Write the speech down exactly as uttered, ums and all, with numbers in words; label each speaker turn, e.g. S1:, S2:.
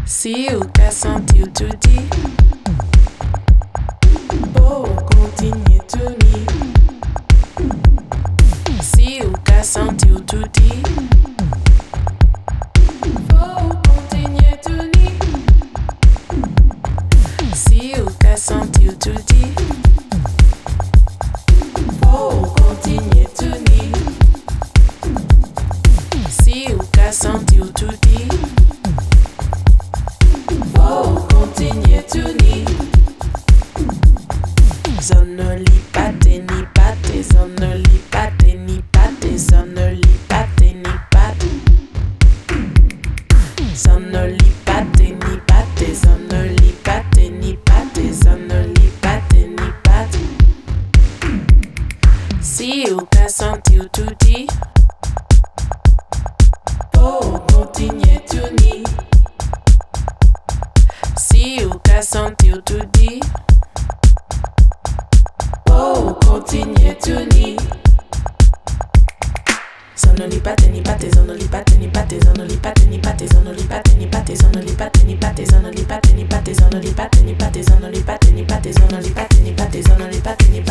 S1: Si ou ka senti ou tout dit, pour continuer tout ni. Si ou ka senti ou tout dit, pour continuer tout ni. Si ou ka senti ou tout dit, pour continuer tout ni. Si ou ka senti ou tout dit, oh, continuez tout ni. Zone li pate ni pate, zone li pate ni pate, zone li pate ni pate. Zone li pate ni pate, zone li pate ni pate, zone li pate ni pate. Si ou ka senti ou tout dit, oh, continuez tout ni. Si ou ka senti ou tout dit, oh, continuez tout ni. Zono li pate ni pate, zono li pate ni pate, zono li pate ni pate, zono li pate ni pate, zono li pate ni pate, zono li pate ni pate, zono li pate ni pate, zono li pate ni pate, zono li pate ni pate, zono li pate ni